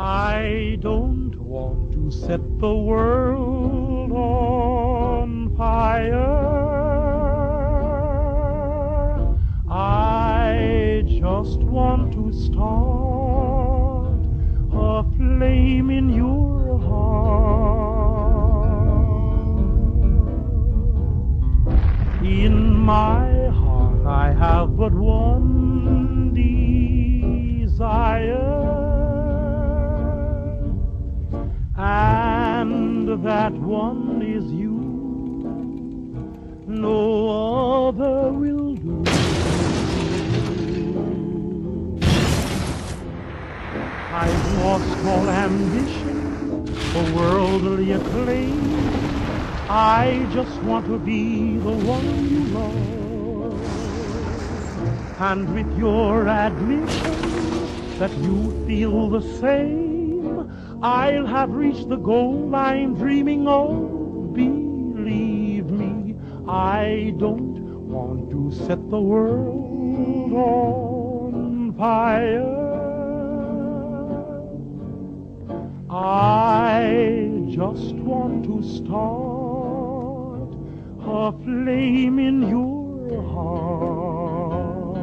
I don't want to set the world on fire. I just want to start a flame in your heart. In my heart I have but one desire, and that one is you. No other will do. I've lost all ambition for worldly acclaim. I just want to be the one you love, and with your admission that you feel the same, I'll have reached the goal I'm dreaming of. Believe me, I don't want to set the world on fire. I just want to start a flame in your heart.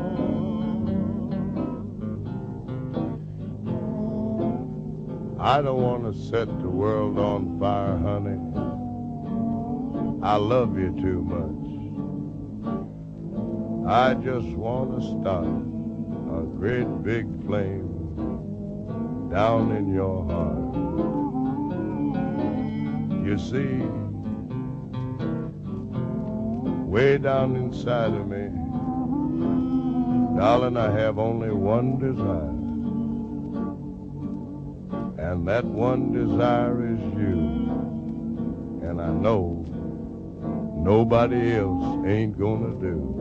I don't want to set the world on fire, honey. I love you too much. I just want to start a great big flame down in your heart. You see, way down inside of me, darling, I have only one desire. And that one desire is you. And I know nobody else ain't gonna do.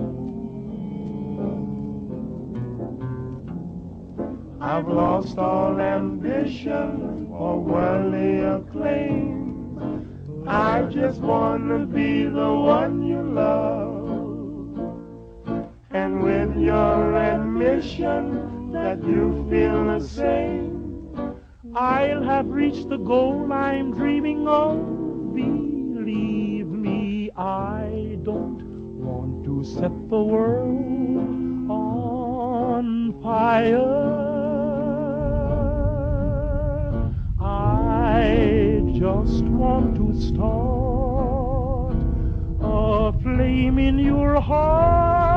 I've lost all ambition for worldly acclaim. I just wanna be the one you love. And with your admission that you feel the same, I'll have reached the goal I'm dreaming of. Believe me, I don't want to set the world on fire. I just want to start a flame in your heart.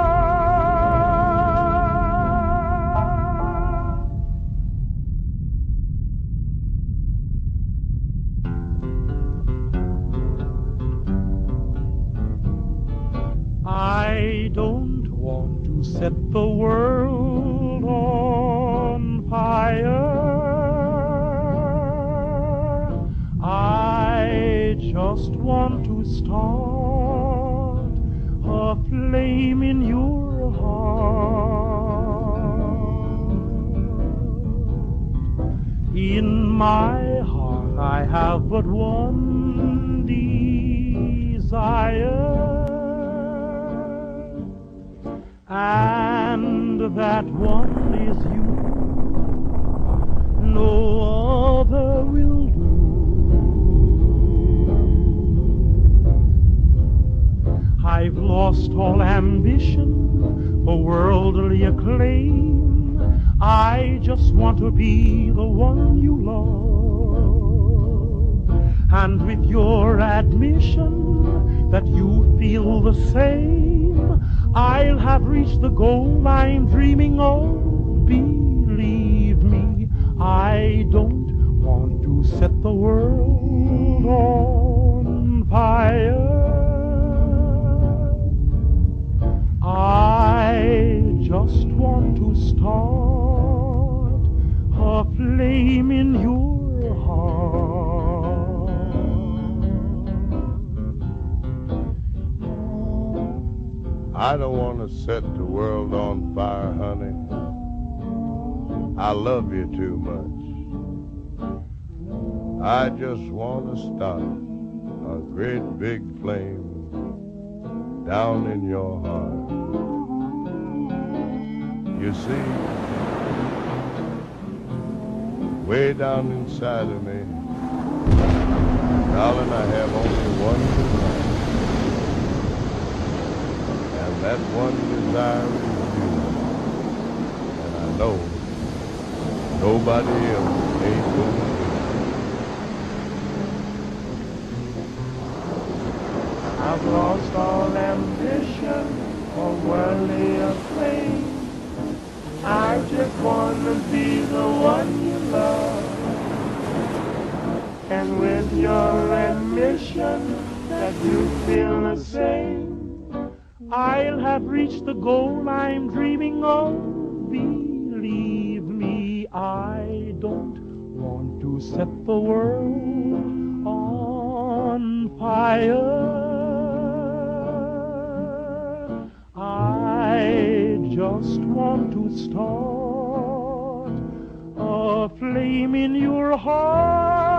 I don't want to set the world on fire. I just want to start a flame in your heart. In my heart I have but one desire, and that one is you. No other will do. I've lost all ambition for worldly acclaim. I just want to be the one you love, and with your admission that you feel the same, I'll have reached the goal I'm dreaming of. Believe me, I don't want to set the world on fire. I just want to start a flame in your heart. I don't want to set the world on fire, honey. I love you too much. I just want to start a great big flame down in your heart. You see, way down inside of me. Darling, I have only one desire, and that one desire is you. And I know nobody else ain't gonna do it. I've lost all ambition or worldly acclaim. I just wanna be the one you love. And with your admission that you feel the same, I'll have reached the goal I'm dreaming of. Believe me, I don't want to set the world on fire. I just want to start a flame in your heart.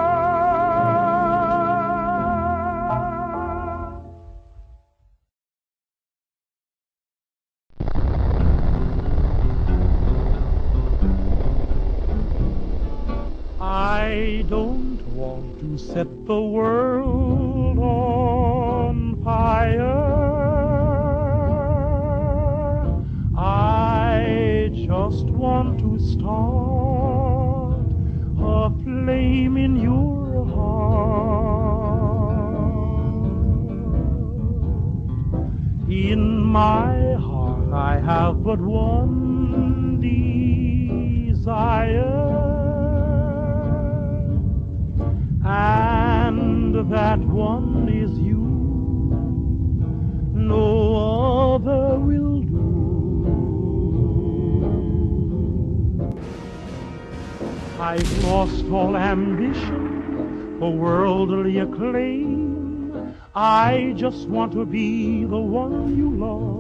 I don't want to set the world on fire. I just want to start a flame in your heart. In my heart I have but one desire, and that one is you. No other will do. I've lost all ambition for worldly acclaim. I just want to be the one you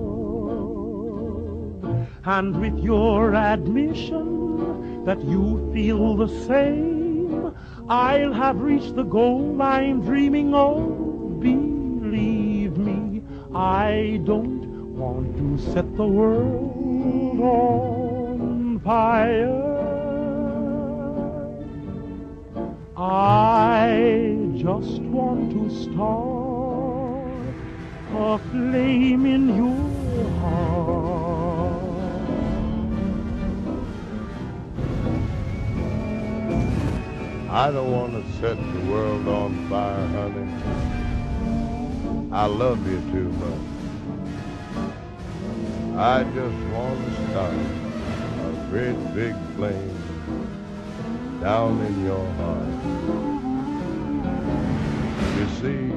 love. And with your admission that you feel the same, I'll have reached the goal I'm dreaming of. Believe me, I don't want to set the world on fire. I just want to start a flame in your heart. I don't want to set the world on fire, honey. I love you too much. I just want to start a great big flame down in your heart. You see,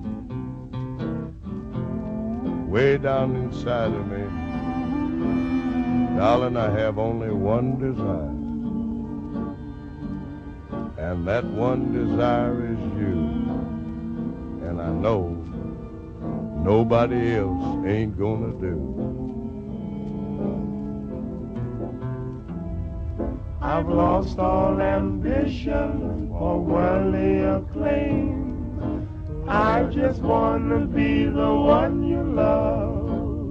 way down inside of me, darling, I have only one desire. And that one desire is you. And I know nobody else ain't gonna do. I've lost all ambition for worldly acclaim. I just wanna be the one you love.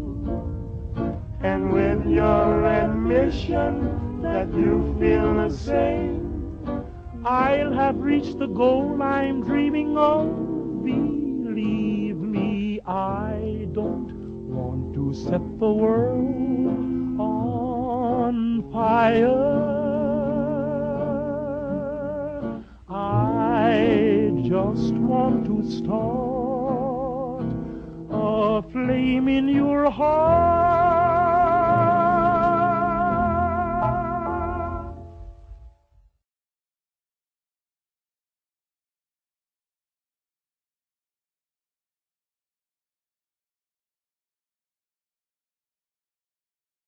And with your admission that you feel the same, I'll have reached the goal I'm dreaming of. Believe me, I don't want to set the world on fire. I just want to start a flame in your heart.